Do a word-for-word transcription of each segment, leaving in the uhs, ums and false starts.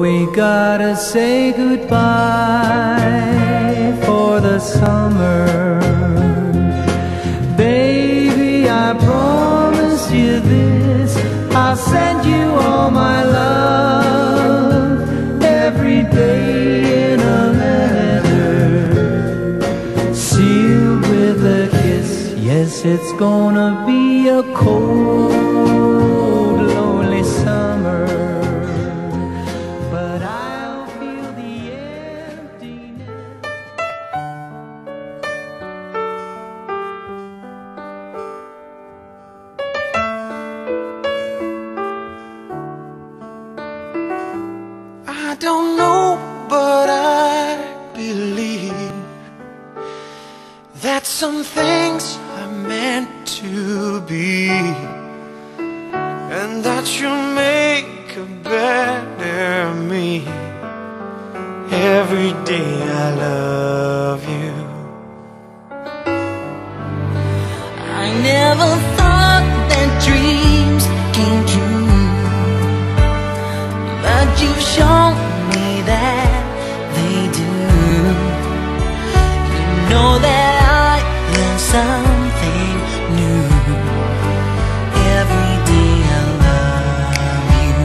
we gotta say goodbye for the summer. Baby, I promise you this, I'll send you all my love every day in a letter, sealed with a kiss. Yes, it's gonna be a cold, lonely summer, but I'll feel the emptiness. I don't know, but I believe that some things are meant to be, and that you'll make a better me. Every day I love you. I never thought that dreams came true, but you've shown me that they do. You know that I learn something new. Every day I love you.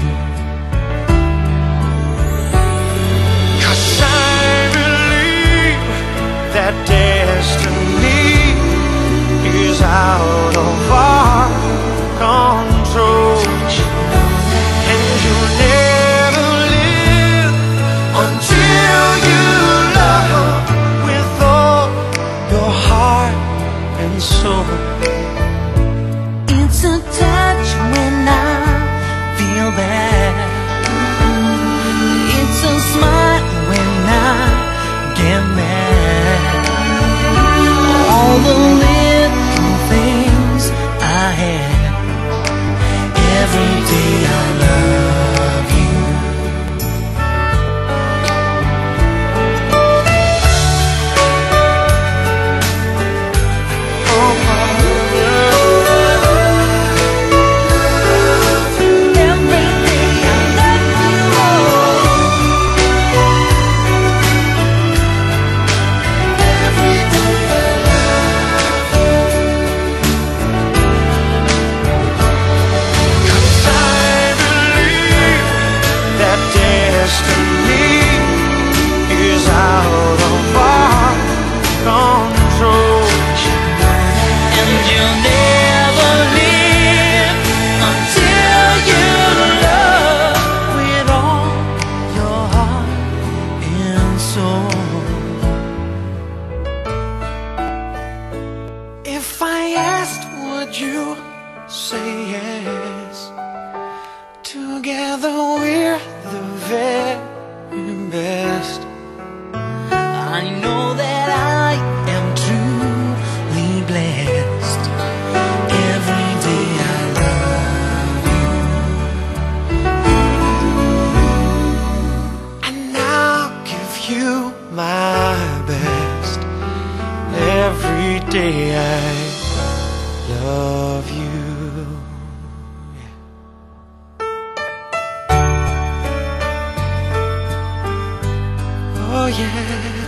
'Cause I believe that destiny is out of our control, and you'll never live until you love with all your heart and soul. It's a touch when I feel bad. It's a smile when I get mad. All the little things I had. Every day I love you. Oh, Every day I love you. Every day I love you. 'cause I believe that destiny is out of our control, And you'll never live until you love with all your heart and soul. if I asked, would you say yes? Together we're the very best. I know that I am truly blessed. Every day I love you. And I'll give you my best. Every day I love you. Oh yeah.